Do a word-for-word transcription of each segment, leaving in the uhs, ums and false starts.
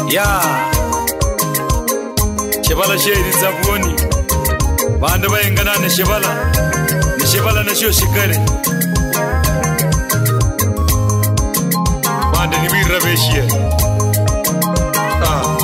ya Shebala sheri zabuni Banda bayingana ne shebala ne shebala na sho shikare Banda ni birra beshiye ah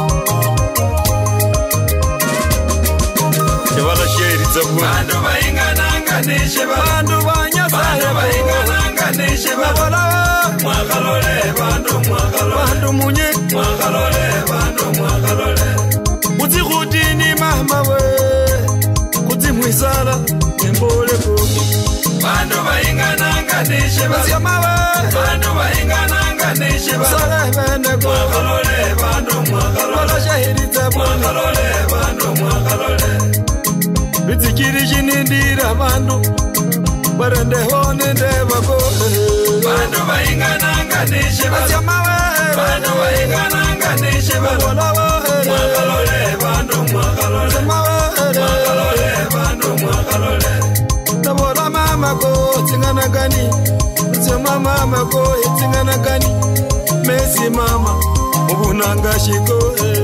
Shebala sheri zabuni Banda bayingana ngane shebala Banda banya Banda bayingana ngane shebala Mwakalole bando mwakalole Banda munye mwakalole bando mwakalole Muti khutini mama we Kuti mwisala Mbole kuki Bando baingana nishe basi mawe Bando baingana nishe basi Sala mende kuki Mwakalole bando mwakalole Wala shahidi tabu Mwakalole bando mwakalole Bitikiri jinindira bando Barende hone ndeva kole Bando baingana nishe basi mawe Bando baingana nishe basi Mwakalole bando mwakalole Mwakalole bando mwakalole Tabora mama ko tingana gani Sema mama ko tingana gani Messi mama Mubunanga shiko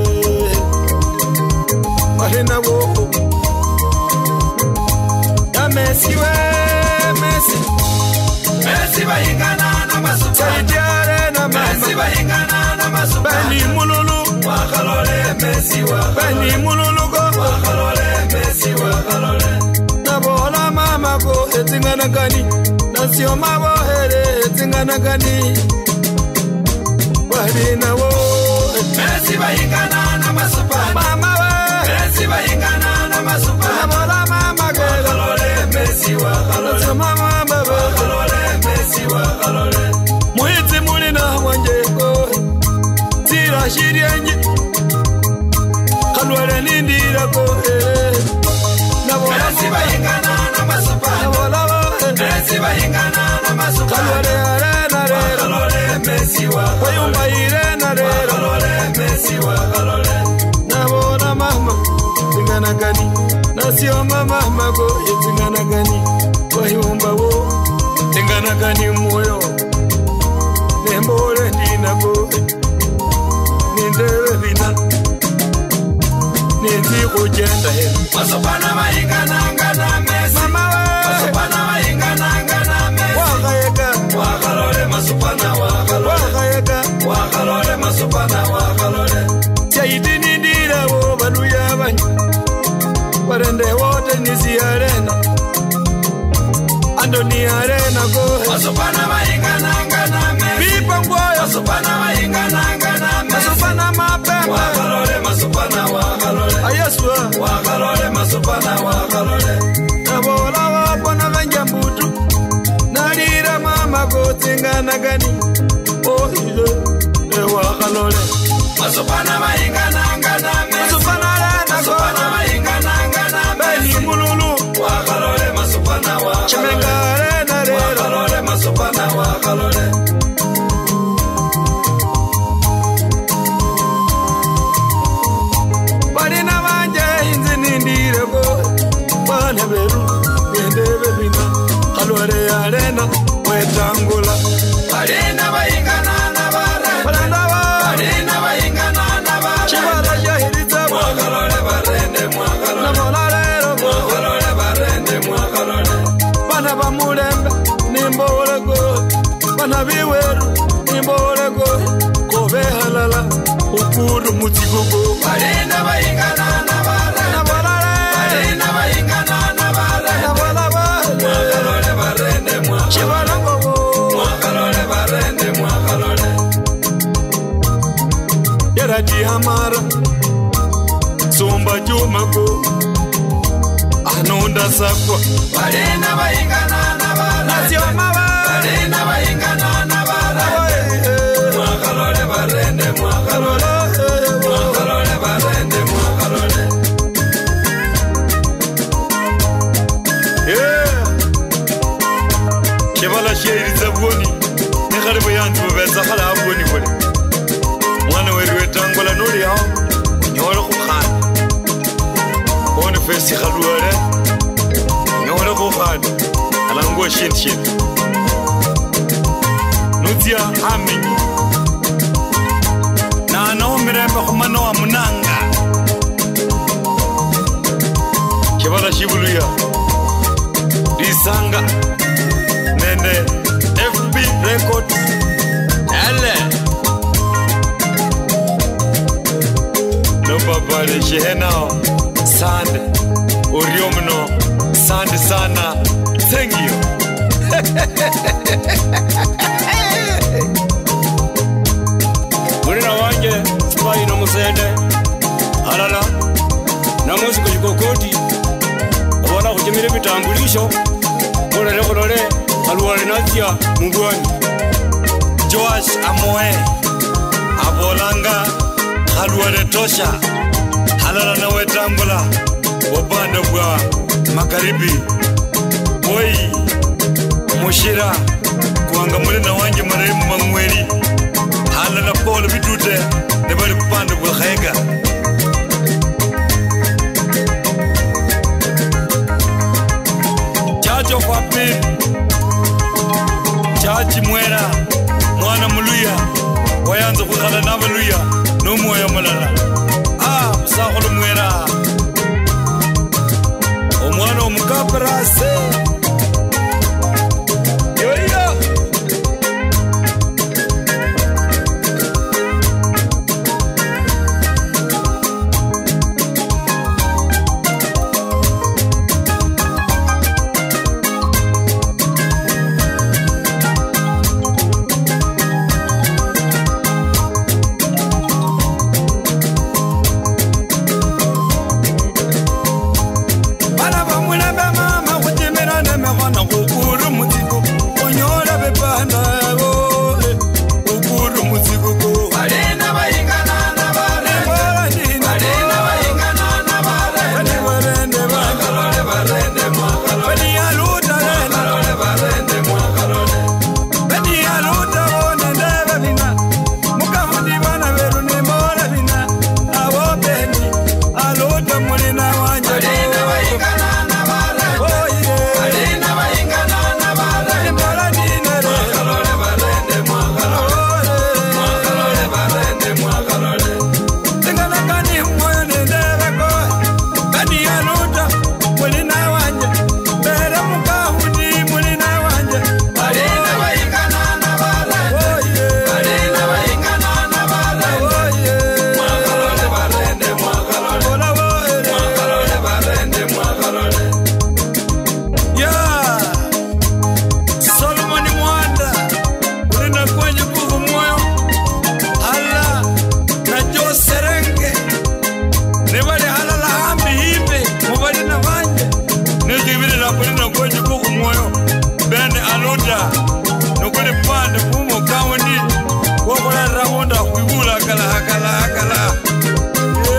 Marina woko Ya Messi we Messi Messi bahingana na masupana na Messi bahingana na masupana Bani mululu Wakalole Messi wakalole Bani mululu go Wakalole Messi wakalole Nabola mama go etingana gani Nasio mabo here etingana gani Wahina wo Messi bahingana na masupana Mama we Messi bahingana na masupana Nabola mama go Wakalole Messi wakalole Mama baba Wakalole Messi wakalole Muhiti mulina wanje go Tira shiri anje Kalwele nindira go Messi bahingana na masupana Messi bahingana na masupana Kalwele arena rero Wakalole Messi wakalole Wayumba irena rero Wakalole Messi wakalole Nabona mama Tingana gani Nasio mama mago Tingana gani Wayumba wo Tingana gani moyo Nembole ndina go Nindere vina Ninti kujenda helu Masopana mahingana ngana Messi Mama we Masopana mahingana ngana Messi Wakayeka Wakalole masopana wakalole Wakayeka Wakalole masopana wakalole Chaiti nindira wo badu yabani Warende wote nisi arena Andoni arena go Masopana mahingana ngana Messi Pipa mgoyo Masopana mahingana ngana Messi Masopana mapema Wakalole masopana wakalole Ayeswa Wakalole masopana wakalole Nabola wapona vanjambutu Nalira mama kotingana gani Oh ile E wakalole Masopana mahingana ngana Messi Masopana rena Masopana mahingana ngana Messi Beli mululu Wakalole masopana wakalole Chimenga rena rero Wakalole masopana wakalole Barina wanje hinzi nindire go Bane beru Yendebe bina Kalware arena Wetangula Barina bahingana na bare Barina wa Barina bahingana na bare Chibara jahiriza Mwakalole barende mwakalole Namola rero Mwakalole barende mwakalole Bana bamulembe Nimbole go Bana biweru Nimbole go Kobe halala Ukuru mutigugo Barina bahingana na bare Namola rero Barina bahingana na bare Namola bare Mwakalole barende mwakalole Chibara go Mwakalole barende mwakalole Yarati hamara Sumba juma go Anunda sakwa Barina bahingana na bare Nasio mawa Barina bahingana na bare Mwakalole barende mwakalole Mwakalole barende mwakalole Yeah Shebala sheri zabuni Nekare bayantu beza khala abuni bole Mwana wewe tangola nuri hao Nyoro kukhana Bone festi khalware Nyoro kukhana Alango shin shin Nutia hami Na no mirembe khumano wa munanga Kibala Shibuluya Disanga Nene F B Records Ele No babale shehenao Sande Uriomno Sande sana Thank you Murina wanje Sipai no musende Halala Namusi kujikokoti Wala kujimire vitambulisho Murele kulole Aluwale natia Mungwani Joash Amoe Abolanga Aluwale tosha Halala na wetambula Wabanda kwa Makaribi Boy Mushira Kuanga mulina wanje maremu mangweli Halala Paul Bitute Nebali kupanda kwa khayega Chacho kwa pili Chachi mwera Mwana muluya Wayanza kukhala na muluya Numoya mulala Ah, msakulu mwera Omwana omukaperase Yoyo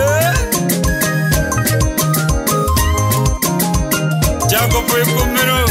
Jago fue conmigo